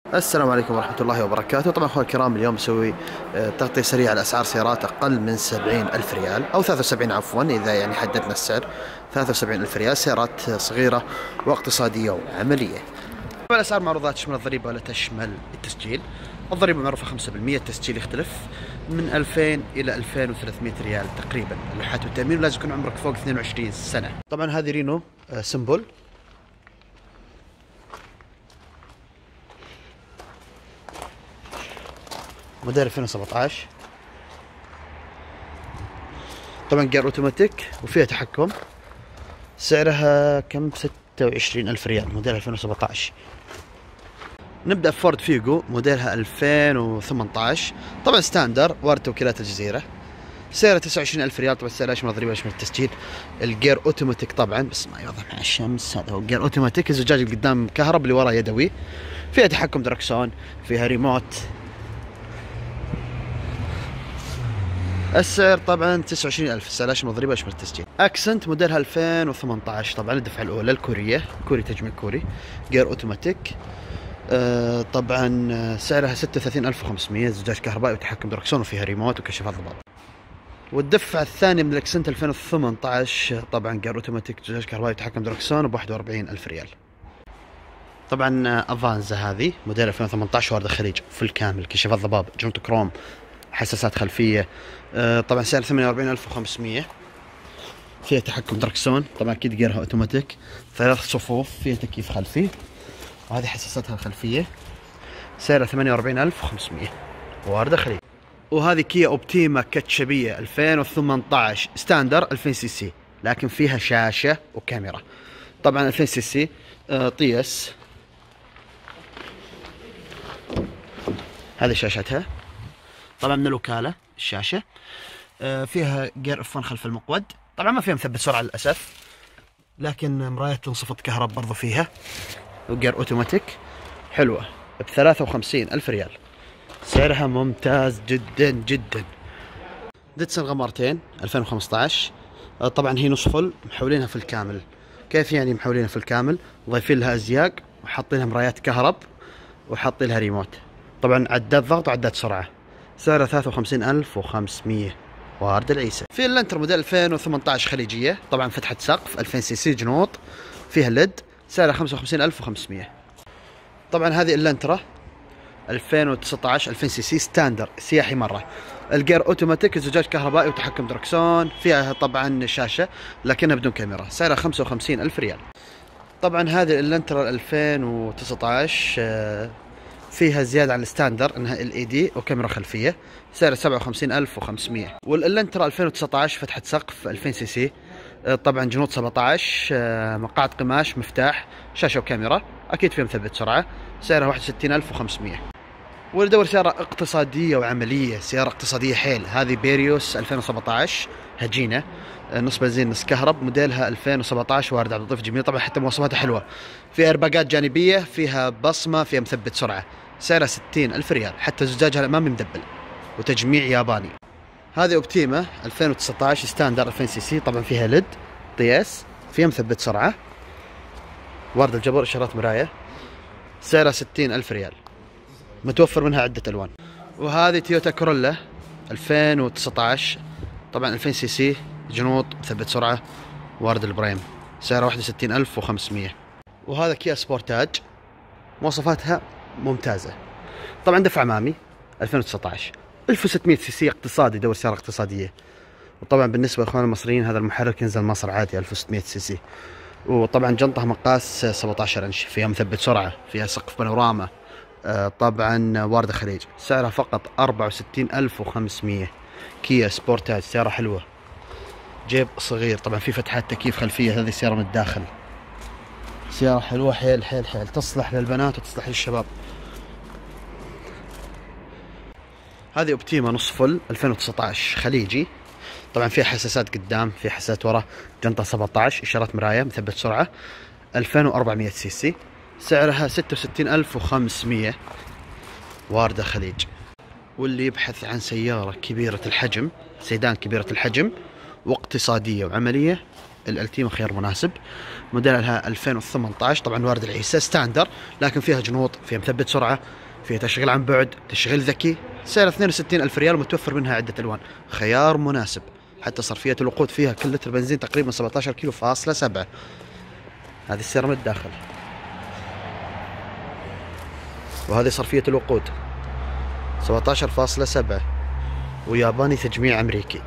السلام عليكم ورحمة الله وبركاته. طبعا اخواني الكرام، اليوم نسوي تغطية سريعة على اسعار سيارات اقل من 70,000 ريال او 73 عفوا، اذا يعني حددنا السعر 73,000 ريال. سيارات صغيرة واقتصادية وعملية. طبعا الاسعار معروضات تشمل الضريبة ولا تشمل التسجيل. الضريبة معروفة 5%، التسجيل يختلف من 2000 الى 2300 ريال تقريبا. اللوحات والتأمين لازم يكون عمرك فوق 22 سنة. طبعا هذه رينو سمبل موديل 2017. طبعا جير اوتوماتيك وفيها تحكم. سعرها كم؟ 26,000 ريال، موديل 2017. نبدأ بفورد فيجو موديلها 2018. طبعا ستاندر، وارد توكيلات الجزيرة. سعرها 29,000 ريال. طبعا سعرها يشمل ضريبة يشمل التسجيل. الجير اوتوماتيك طبعا، بس ما يوضح مع الشمس. هذا هو الجير اوتوماتيك. الزجاج اللي قدام كهرب، اللي ورا يدوي. فيها تحكم دركسون، فيها ريموت. السعر طبعا 29,000. السعر يشمل ضريبة يشمل التسجيل. اكسنت موديلها 2018. طبعا الدفعة الأولى الكورية، كوري تجميع كوري، جير اوتوماتيك. طبعا سعرها 36,500. زجاج كهربائي وتحكم دركسون وفيها ريموت وكشافات ضباب. والدفعة الثانية من الاكسنت 2018. طبعا جير اوتوماتيك، زجاج كهربائي وتحكم دركسون ب 41,000 ريال. طبعا افانزا هذه موديل 2018، وارد الخليج فل كامل، كشافات ضباب، جنط كروم، حساسات خلفية. طبعا سعر 48,500. فيها تحكم دركسون، طبعا اكيد جيرها اوتوماتيك. 3 صفوف، فيها تكييف خلفي، وهذه حساساتها الخلفية. سعرها 48,500، واردة خليج. وهذه كيا اوبتيما كتشبية 2018 ستاندر 2000 سي سي، لكن فيها شاشة وكاميرا. طبعا 2000 سي سي طيس. هذه شاشتها طبعا من الوكالة الشاشة. فيها جير اف 1 خلف المقود. طبعا ما فيها مثبت سرعة للأسف، لكن مرايات تنصفط كهرب برضو فيها. وجير اوتوماتيك حلوة ب 53,000 ريال. سعرها ممتاز جدا جدا. ديتسن غمارتين 2015. طبعا هي نص فل، محولينها في الكامل. كيف يعني محولينها في الكامل؟ ضايفين لها ازياق، وحاطين لها مرايات كهرب، وحاطين لها ريموت. طبعا عداد ضغط وعداد سرعة. سعرها 53,500، وارد العيسى. في اللانتر موديل 2018 خليجية. طبعا فتحة سقف 2000 سي سي جنوط، فيها ليد. سعرها 55,500. طبعا هذه اللانترا 2019 2000 سي سي ستاندر سياحي مرة. الجير اوتوماتيك، الزجاج كهربائي وتحكم دركسون. فيها طبعا شاشة لكنها بدون كاميرا. سعرها 55,000 ريال. طبعا هذه اللانترا 2019 فيها زيادة عن الستاندر، انها LED وكاميرا خلفية. سعرها 57,500. واللانترا 2019 فتحة سقف 2000 سي سي. طبعا جنوط 17، مقاعد قماش، مفتاح، شاشة وكاميرا، اكيد فيها مثبت سرعة. سعرها 61,500. وندور سيارة اقتصادية وعملية، سيارة اقتصادية حيل. هذه بيريوس 2017 هجينة، نص بنزين نص كهرب، موديلها 2017، وارد عبد اللطيف جميل. طبعا حتى مواصفاتها حلوة، فيها ايرباجات جانبية، فيها بصمة، فيها مثبت سرعة. سعرها 60,000 ريال، حتى زجاجها الأمامي مدبل وتجميع ياباني. هذه اوبتيما 2019 ستاندر 2000 سي سي. طبعا فيها ليد طياس، فيها مثبت سرعة، وارد الجبر، إشارات مراية. سعرها 60,000 ريال، متوفر منها عدة ألوان. وهذه تويوتا كورولا 2019. طبعا 2000 سي سي جنوط، مثبت سرعة، وارد البريم. سعرها 61,500. وهذا كيا سبورتاج، مواصفاتها ممتازة. طبعا دفع أمامي 2019 1600 سي سي، اقتصادي، يدور سيارة اقتصادية. وطبعا بالنسبة لإخوان المصريين، هذا المحرك ينزل مصر عادي 1600 سي سي. وطبعا جنطها مقاس 17 انش، فيها مثبت سرعة، فيها سقف بانوراما. طبعا واردة خليج. سعرها فقط 64,500. كيا سبورتاج، سيارة حلوة، جيب صغير. طبعا في فتحات تكييف خلفية. هذه السيارة من الداخل سيارة حلوة حيل حيل حيل، تصلح للبنات وتصلح للشباب. هذه اوبتيما نص فل 2019 خليجي. طبعا فيها حساسات قدام، فيها حساسات ورا، جنطة 17، إشارات مراية، مثبت سرعة، 2400 سي سي. سعرها 66,500، واردة خليج. واللي يبحث عن سيارة كبيرة الحجم، سيدان كبيرة الحجم واقتصادية وعملية، الالتيما خيار مناسب. موديلها 2018 طبعا وارد العيسى ستاندر، لكن فيها جنوط، فيها مثبت سرعة، فيها تشغيل عن بعد، تشغيل ذكي. سعر 62,000 ريال ومتوفر منها عدة ألوان، خيار مناسب. حتى صرفية الوقود فيها كل لتر بنزين تقريبا 17 كيلو فاصلة 7. هذه السيارة من الداخل، وهذه صرفية الوقود 17.7 وياباني تجميع أمريكي.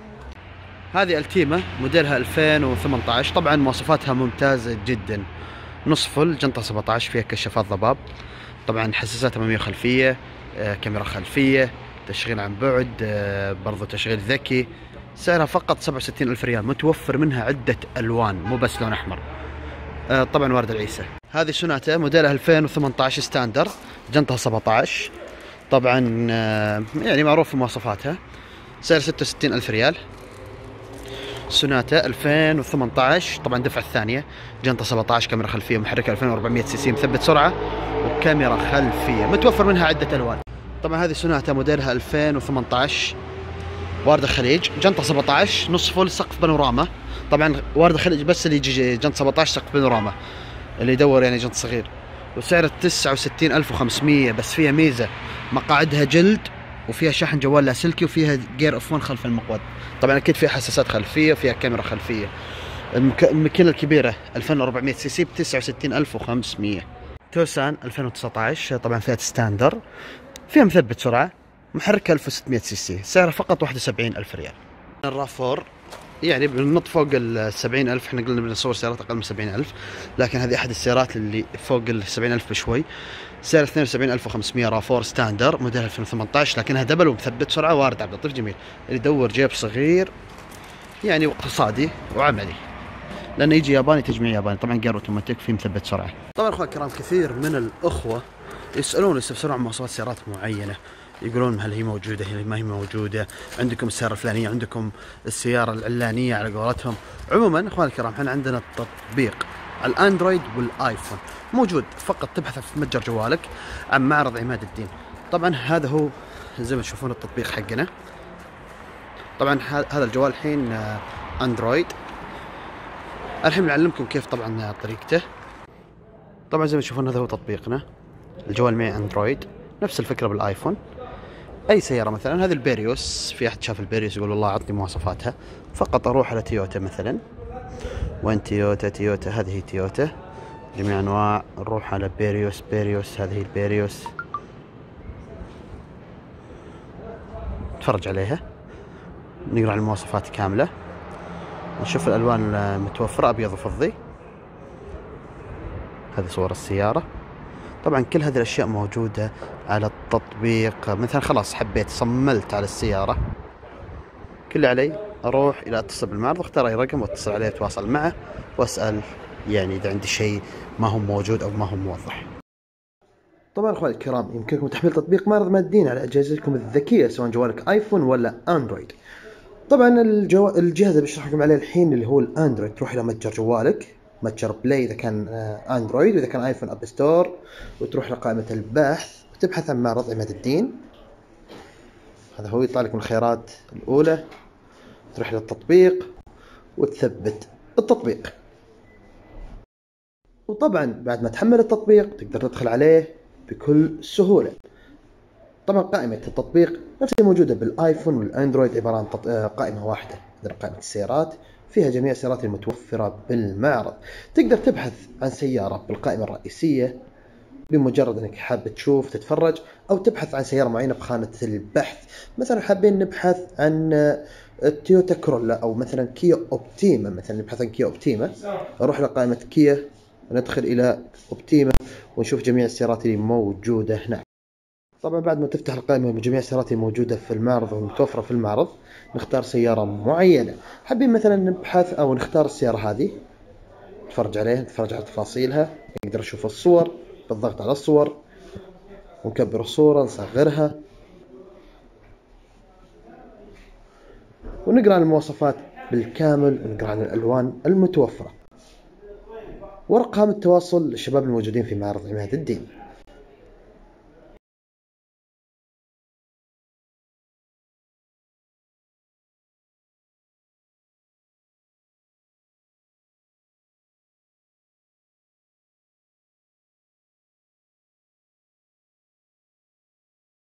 هذه التيمة موديلها 2018 طبعا مواصفاتها ممتازة جدا. نص فل، جنطة 17، فيها كشافات ضباب، طبعا حساسات أمامية وخلفية، كاميرا خلفية، تشغيل عن بعد، برضو تشغيل ذكي. سعرها فقط 67,000 ريال، متوفر منها عدة ألوان مو بس لون أحمر. طبعا وارد العيسى. هذه سوناتا موديلها 2018 ستاندر، جنطها 17، طبعا يعني معروف في مواصفاتها. سعر 66,000 ريال. سوناتا 2018 طبعا دفعة الثانية، جنطة 17، كاميرا خلفية، محرك 2400 سي سي، مثبت سرعة وكاميرا خلفية، متوفر منها عدة ألوان. طبعا هذه سوناتا موديلها 2018 وارد الخليج، جنطة 17، نص فول، سقف بانوراما. طبعا وارد الخليج بس اللي يجي جنطة 17 سقف بانوراما، اللي يدور يعني جنط صغير. وسعر 69,500، بس فيها ميزة، مقاعدها جلد، وفيها شحن جوال لاسلكي، وفيها جير اف 1 خلف المقود. طبعا اكيد فيها حساسات خلفيه، وفيها كاميرا خلفيه. الماكينه الكبيره 2400 سي سي ب 69,500. توسان 2019 طبعا فئه ستاندر، فيها مثبت سرعه، محركها 1600 سي سي، سعرها فقط 71,000 ريال. الرافور يعني بنط فوق ال 70,000، احنا قلنا بنصور سيارات اقل من 70,000، لكن هذه احد السيارات اللي فوق ال 70,000 بشوي. سعر 72,500، رافور ستاندر موديل 2018، لكنها دبل ومثبت سرعه، وارد عبد اللطيف جميل، اللي يدور جيب صغير يعني اقتصادي وعملي، لانه يجي ياباني تجميع ياباني. طبعا جير اوتوماتيك، في مثبت سرعه. طبعا اخوان الكرام، كثير من الاخوه يسالون ويستفسرون عن مواصفات سيارات معينه، يقولون هل هي موجوده، هل ما هي موجوده، عندكم السياره الفلانيه، عندكم السياره العلانيه على قولتهم. عموما اخوان الكرام، احنا عندنا التطبيق على الاندرويد والايفون موجود، فقط تبحث في متجر جوالك عن معرض عماد الدين. طبعا هذا هو زي ما تشوفون التطبيق حقنا. طبعا هذا الجوال الحين اندرويد. الحين بنعلمكم كيف طبعا طريقته. طبعا زي ما تشوفون هذا هو تطبيقنا، الجوال معي اندرويد، نفس الفكره بالايفون. اي سياره مثلا، هذه البيريوس، في احد شاف البيريوس يقول والله عطني مواصفاتها، فقط اروح على تويوتا مثلا، وين تويوتا، هذه هي تويوتا جميع انواع، نروح على بيريوس، هذه هي البيريوس، نتفرج عليها، نقرا المواصفات كامله، نشوف الالوان المتوفره، ابيض وفضي. هذه صور السياره. طبعا كل هذه الاشياء موجوده على التطبيق. مثلا خلاص حبيت صملت على السياره، كل اللي علي اروح الى اتصل بالمعرض، اختار اي رقم واتصل عليه واتواصل معه واسال يعني اذا عندي شيء ما هو موجود او ما هو موضح. طبعا اخواني الكرام، يمكنكم تحميل تطبيق معرض عماد الدين على اجهزتكم الذكيه، سواء جوالك ايفون ولا اندرويد. طبعا الجهاز اللي بشرح لكم عليه الحين اللي هو الاندرويد، تروح الى متجر جوالك، متجر بلاي اذا كان اندرويد، واذا كان ايفون اب ستور، وتروح لقائمه البحث وتبحث عن معرض عماد الدين. هذا هو يطلع لك من الخيارات الاولى، تروح للتطبيق وتثبت التطبيق. وطبعا بعد ما تحمل التطبيق تقدر تدخل عليه بكل سهولة. طبعا قائمة التطبيق نفسها موجودة بالايفون والاندرويد، عبارة عن قائمة واحدة، قائمة السيارات، فيها جميع السيارات المتوفرة بالمعرض. تقدر تبحث عن سيارة بالقائمة الرئيسية بمجرد انك حاب تشوف تتفرج، او تبحث عن سيارة معينة بخانة البحث. مثلا حابين نبحث عن تويوتا كورولا، او مثلا كيا اوبتيما، مثلا نبحث عن كيا اوبتيما، اروح لقائمة كيا وندخل الى اوبتيما ونشوف جميع السيارات اللي موجودة هناك. طبعا بعد ما تفتح القائمة بجميع السيارات الموجودة في المعرض والمتوفرة في المعرض، نختار سيارة معينة. حابين مثلا نبحث او نختار السيارة هذه، نتفرج عليها، نتفرج على تفاصيلها، نقدر نشوف الصور، بالضغط على الصور ونكبر الصورة، نصغرها، ونقرأ عن المواصفات بالكامل، ونقرأ عن الألوان المتوفرة، وأرقام التواصل للشباب الموجودين في معرض عماد الدين.